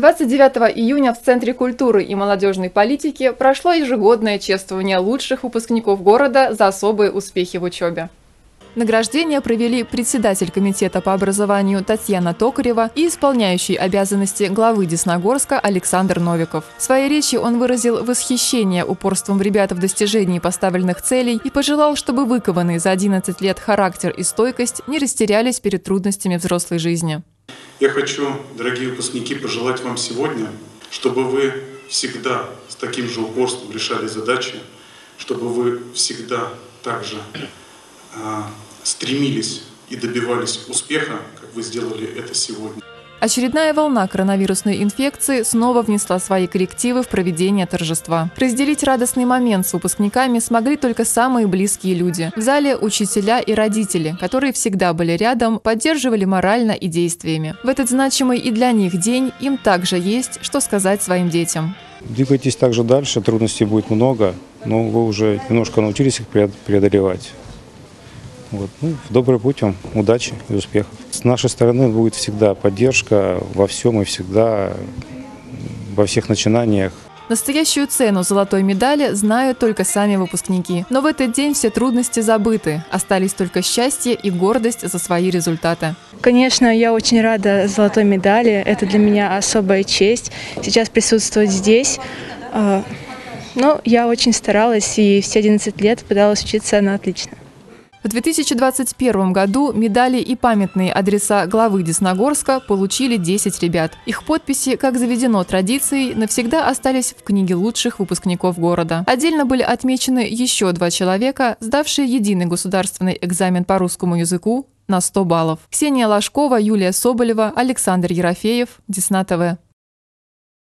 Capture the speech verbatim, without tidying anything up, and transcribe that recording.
двадцать девятого июня в Центре культуры и молодежной политики прошло ежегодное чествование лучших выпускников города за особые успехи в учебе. Награждение провели председатель комитета по образованию Татьяна Токарева и исполняющий обязанности главы Десногорска Александр Новиков. В своей речи он выразил восхищение упорством ребят в достижении поставленных целей и пожелал, чтобы выкованные за одиннадцать лет характер и стойкость не растерялись перед трудностями взрослой жизни. Я хочу, дорогие выпускники, пожелать вам сегодня, чтобы вы всегда с таким же упорством решали задачи, чтобы вы всегда также стремились и добивались успеха, как вы сделали это сегодня. Очередная волна коронавирусной инфекции снова внесла свои коррективы в проведение торжества. Разделить радостный момент с выпускниками смогли только самые близкие люди. В зале учителя и родители, которые всегда были рядом, поддерживали морально и действиями. В этот значимый и для них день им также есть, что сказать своим детям. Двигайтесь также дальше, трудностей будет много, но вы уже немножко научились их преодолевать. Вот. Ну, в добрый путь вам, удачи и успехов. С нашей стороны будет всегда поддержка во всем и всегда, во всех начинаниях. Настоящую цену золотой медали знают только сами выпускники. Но в этот день все трудности забыты. Остались только счастье и гордость за свои результаты. Конечно, я очень рада золотой медали. Это для меня особая честь сейчас присутствовать здесь. Но я очень старалась и все одиннадцать лет пыталась учиться на отлично. В две тысячи двадцать первом году медали и памятные адреса главы Десногорска получили десять ребят. Их подписи, как заведено традицией, навсегда остались в книге лучших выпускников города. Отдельно были отмечены еще два человека, сдавшие единый государственный экзамен по русскому языку на сто баллов. Ксения Ложкова, Юлия Соболева, Александр Ерофеев, Десна ТВ.